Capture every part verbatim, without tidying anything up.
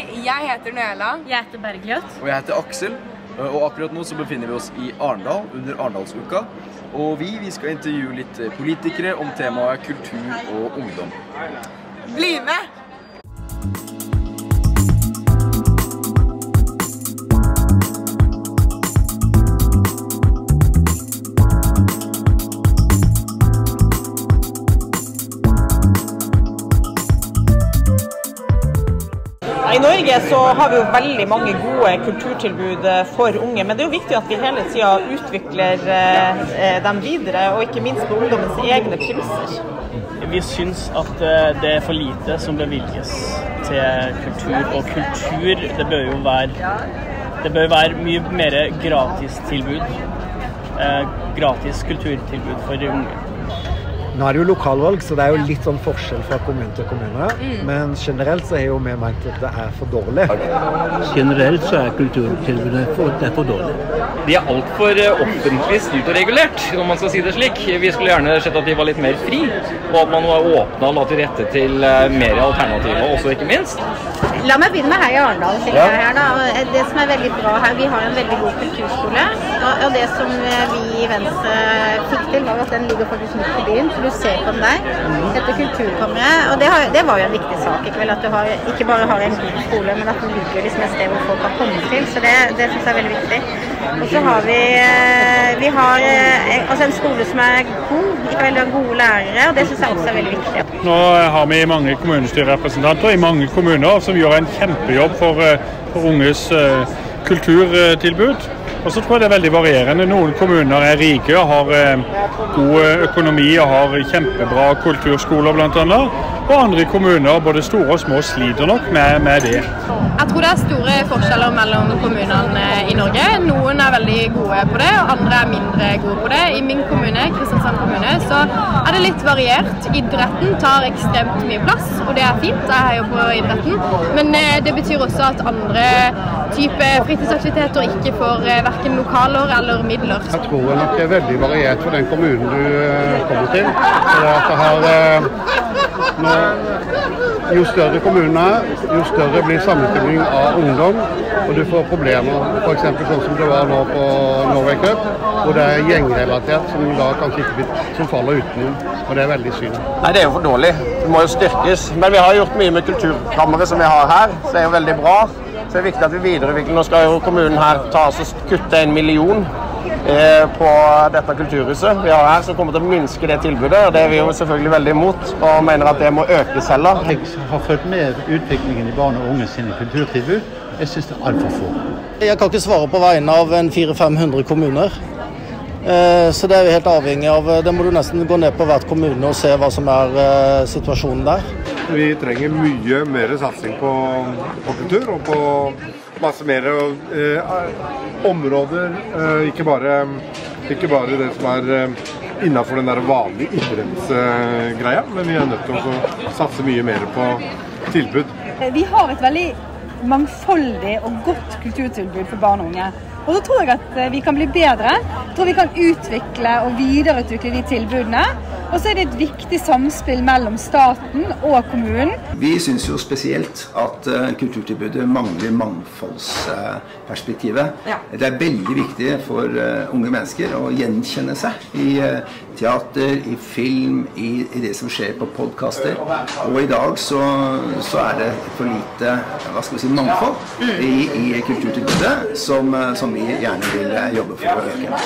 jeg heter Noela. Jeg heter Bergljot. Og jeg heter Aksel. Og akkurat nå så befinner vi oss i Arendal under Arendalsuka. Og vi, vi skal intervjue litt politikere om temaet kultur og ungdom. Bli med! I Norge så har vi jo veldig mange gode kulturtilbud for unge, men det er jo viktig at vi hele tiden utvikler dem videre, og ikke minst på ungdommens egne premisser. Vi synes at det er for lite som bevilges til kultur, og kultur, det bør jo være, det bør være mye mer gratistilbud, gratis kulturtilbud for unge. Nå er det jo lokalvalg, så det er jo litt sånn forskjell fra kommune til kommune, mm. men generelt så er jo vi ment at det er for dårlig. Generelt så er kulturtilbudet for, det er for dårlig. De er alt for offentlig styrt og regulert, når man skal si det slik. Vi skulle gjerne sett at de var litt mer fri, og at man var åpnet og la til rette til mer alternativer, også ikke minst. La meg begynne med her i Arendal, ja. her da. Det som er veldig bra her, vi har en veldig god kulturskole, og det som vi i Venstre fikk til var at den ligger faktisk midt i byen, så du ser på den der, dette kulturkammeret, og det, har, det var jo en viktig sak, ikke vel, at du har, ikke bare har en god skole, men at den ligger liksom et sted hvor folk kan komme til, så det, det synes jeg er veldig viktig. Og så har vi, vi har altså en skole som er god, ikke veldig gode lærere, og det synes jeg også er veldig viktig. Nå har vi mange kommunestyrerepresentanter i mange kommuner som gjør en kjempejobb for, for unges uh, kulturtilbud. Og så tror jeg det er veldig varierende. Noen kommuner er rike og har uh, god økonomi og har kjempebra kulturskoler blant annet. Og andre kommuner, både store og små, sliter nok med, med det. Jeg tror det er store forskjeller mellom kommunene i Norge. Noen er veldig gode på det, og andre er mindre gode på det. I min kommune, Kristiansand kommune, så er det litt variert. Idretten tar ekstremt mye plass, og det er fint. Jeg heier på idretten. Men det betyr også at andre type fritidsaktiviteter ikke får hverken lokaler eller midler. Jeg tror nok det er veldig variert for den kommunen du kommer til. At det har, nå, jo større kommunen er, jo større blir sammenslutning av ungdom, og du får problemer, for eksempel sånn som det var nå på Norway Cup, hvor det er gjengrelatert, som da kanskje ikke som faller utenom, og det er veldig synd. Nei, det er jo for dårlig. Det må jo styrkes. Men vi har gjort mye med kulturkammeret som vi har her, så det er jo veldig bra. Så det er viktig at vi videreutvikler. Nå skal jo kommunen her ta oss og kutte en million på dette kulturhuset vi har her, som kommer til å minske det tilbudet, og det er vi jo selvfølgelig veldig imot, og mener at det må økes heller. Jeg har følt med utviklingen i barn og unge sine kulturtilbud. Jeg synes det er alt for få. Jeg kan ikke svare på vegne av en fire til fem hundre kommuner, så det er vi helt avhengig av. Det må du nesten gå ned på hvert kommune og se hva som er situasjonen der. Vi trenger mye mer satsing på, på kultur og på masse mer eh, områder, eh, ikke, bare, ikke bare det som er eh, innenfor den der vanlige idrettsgreia, men vi er nødt til å satse mye mer på tilbud. Vi har et veldig mangfoldig og godt kulturtilbud for barn og unge. Og så tror jeg at vi kan bli bedre. Jeg tror vi kan utvikle og videreutvikle de tilbudene. Og så er det et viktig samspill mellom staten og kommunen. Vi synes jo spesielt at uh, kulturtilbudet mangler mangfoldsperspektivet. Uh, ja. Det er veldig viktig for uh, unge mennesker å gjenkjenne seg i uh, teater, i film, i, i det som skjer på podcaster. Og i dag så, så er det for lite, hva skal vi si, mangfold i, i kulturtilbudet som, uh, som vi gjerne vil uh, jobbe for å øke.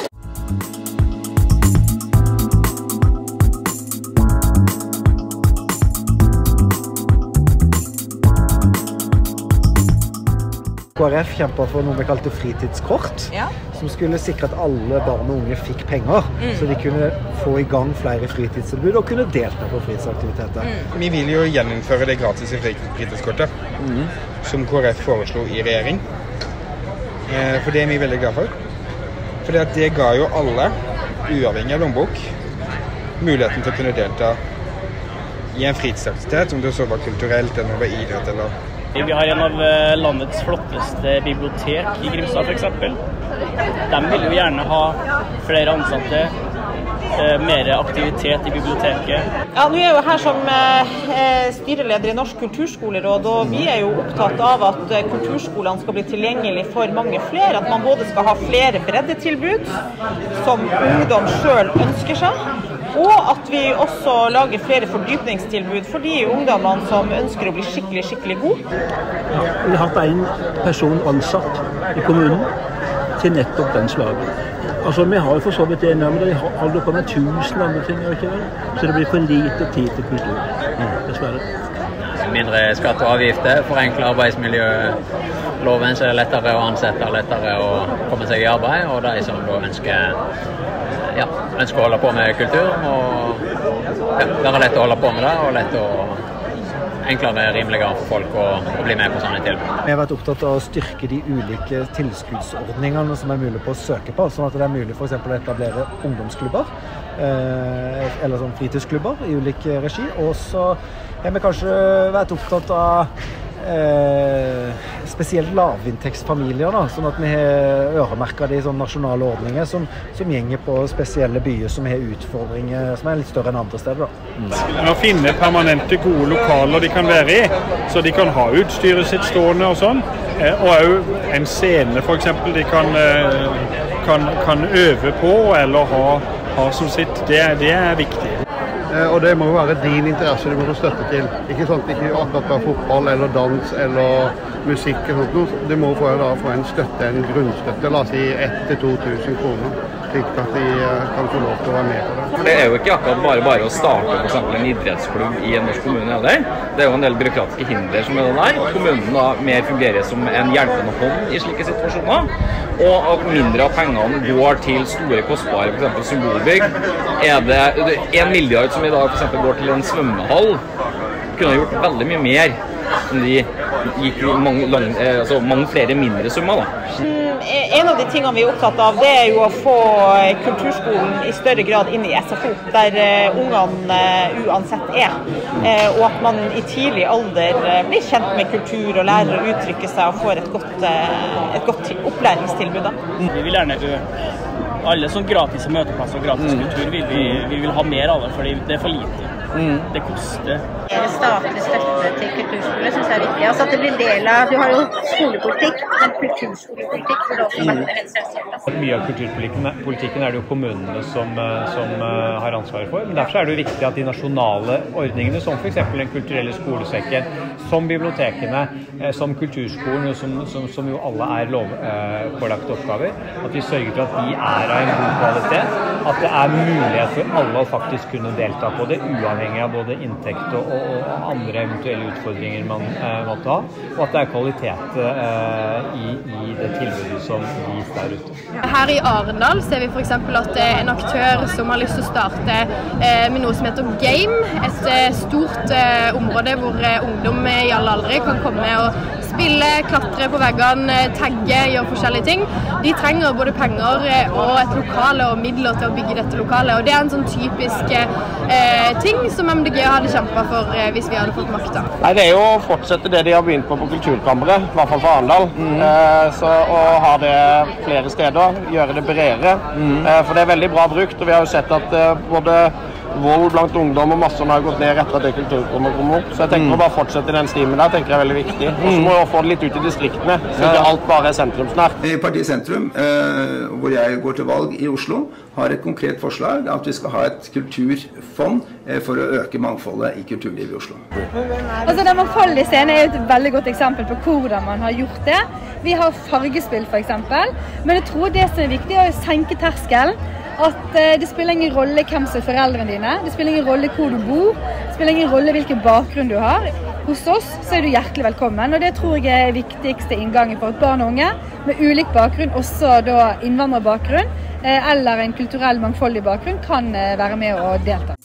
K R F kjempet for noe vi kalte fritidskort, ja. Som skulle sikre at alle barn og unge fikk penger, mm. så de kunne få i gang flere fritidstilbud og kunne delta på fritidsaktiviteter. Mm. Vi vil jo gjeninnføre det gratis fritidskortet, mm. som K R F foreslo i regjering. Eh, for det er vi veldig glad for. For det ga jo alle, uavhengig av lommebok, muligheten til å kunne delta i en fritidsaktivitet, om det så var kulturelt eller var idrett eller... Vi har en av landets flotteste bibliotek i Grimstad for eksempel. De vil jo gjerne ha flere ansatte eh, mer aktivitet i biblioteket. Ja, nå er jeg jo her som eh, styreleder i Norsk kulturskoleråd, og vi er jo opptatt av at eh, kulturskolene skal bli tilgjengelig for mange flere, at man både skal ha flere breddetilbud som ungdom selv ønsker seg, og at vi også lager flere fordypningstilbud for de ungdommene som ønsker å bli skikkelig, skikkelig god. Vi har hatt en person ansatt i kommunen til nettopp den slaget. Altså, vi har jo for så vidt det, men det holder på med tusen andre ting, ikke vel? Så det blir for lite tid til kultur, dessverre. Mindre skatt og avgifter, forenkle arbeidsmiljøloven, så er det lettere å ansette, lettere å komme seg i arbeid, og de som da ønsker, ja, ønsker å holde på med kultur, og ja, det er lett å holde på med det, og lett å enklere, rimeligere for folk å, å bli med på sånne tilbud. Vi har vært opptatt av å styrke de ulike tilskuddsordningene som er mulig på å søke på, sånn at det er mulig for eksempel å etablere ungdomsklubber, eh, eller sånn fritidsklubber i ulik regi. Og så har vi kanskje vært opptatt av eh, spesielt lavinntektsfamilier, da, sånn at vi har øremerket de sånne nasjonale ordninger som, som gjenger på spesielle byer som har utfordringer som er litt større enn andre steder. Da. Å finne permanente gode lokaler de kan være i, så de kan ha utstyret sitt stående og sånn, og også en scene for eksempel de kan, kan, kan øve på eller ha, ha som sitt, det, det er viktig. Og det må jo være din interesse du må få støtte til. Ikke sånn at ikke akkurat bare fotball eller dans eller musikk eller sånt. Du må få, da, få en støtte, en grunnstøtte, la oss si ett til to tusen kroner, slik at de kan få lov til å være med på det. For det er jo ikke akkurat bare bare å starte for eksempel en idrettsklubb i en norsk kommune heller. Det er jo en del byråkratiske hinder som er det der. Kommunen da mer fungerer som en hjelpende hånd i slike situasjoner. Og at mindre av pengene går til store kostbare, for eksempel symbolbygg. Er det en milliard som i dag for eksempel går til en svømmehall, kunne ha gjort veldig mye mer om de gikk mange, lang, altså mange flere mindre summer da. En av de tingene vi er opptatt av, det er jo å få kulturskolen i større grad inn i S F O, der ungene uansett er. Og at man i tidlig alder blir kjent med kultur og lærer å uttrykke seg og får et godt, et godt opplæringstilbud. Da. Vi vil gjerne øke alle sånn gratis møteplasser og gratis kultur. Vi, vi, vi vil ha mer av det, fordi det er for lite. Mm. Det koster. Statlig støtte til kulturskole synes jeg er viktig. Altså at det blir del av, du har jo skolepolitikk, men kulturskolepolitikk vil også være en selvsagt. Mye av kulturpolitikken er det jo kommunene som, som har ansvaret for, men derfor er det jo viktig at de nasjonale ordningene, som for eksempel den kulturelle skolesekken, som bibliotekene, som kulturskolen, som, som, som jo alle er lovpålagte oppgaver, at vi sørger for at de er av en god kvalitet, at det er mulighet for alle å faktisk kunne delta på det, uavhengig av både inntekt og, og, og andre eventuelle utfordringer man eh, måtte ha, og at det er kvalitet eh, i, i det tilbudet som gis der ute. Her i Arendal ser vi for eksempel at det er en aktør som har lyst til å starte eh, med noe som heter Game, et eh, stort eh, område hvor eh, ungdom i alle aldre kan komme og spille, klatre på veggene, tagge, gjøre forskjellige ting. De trenger både penger og et lokale og midler til å bygge dette lokale, og det er en sånn typisk eh, ting som M D G hadde kjempet for eh, hvis vi hadde fått makta. Nei, det er jo å fortsette det de har begynt på på Kulturkammeret, i hvert fall for Arendal. Mm. Eh, så å ha det flere steder, gjøre det bredere, mm. eh, for det er veldig bra brukt, og vi har jo sett at eh, både vold blant ungdom og masse har gått ned etter at det kulturkommer kommer opp. Så jeg tenker mm. å bare fortsette den stimen der, tenker jeg er veldig viktig. Og så må vi få det litt ut i distriktene, så ikke alt bare er sentrumsnært. Partiet Sentrum, eh, hvor jeg går til valg i Oslo, har et konkret forslag at vi skal ha et kulturfond eh, for å øke mangfoldet i kulturlivet i Oslo. Altså, Den mangfoldige scenen er jo et veldig godt eksempel på hvordan man har gjort det. Vi har fargespill for eksempel, men jeg tror det som er viktig er å senke terskelen. At eh, det spiller ingen rolle hvem som er foreldrene dine, det spiller ingen rolle hvor du bor, det spiller ingen rolle hvilken bakgrunn du har. Hos oss så er du hjertelig velkommen, og det tror jeg er viktigste inngangen for at barn og unge med ulik bakgrunn, også da innvandrerbakgrunn, eh, eller en kulturell mangfoldig bakgrunn, kan eh, være med og delta.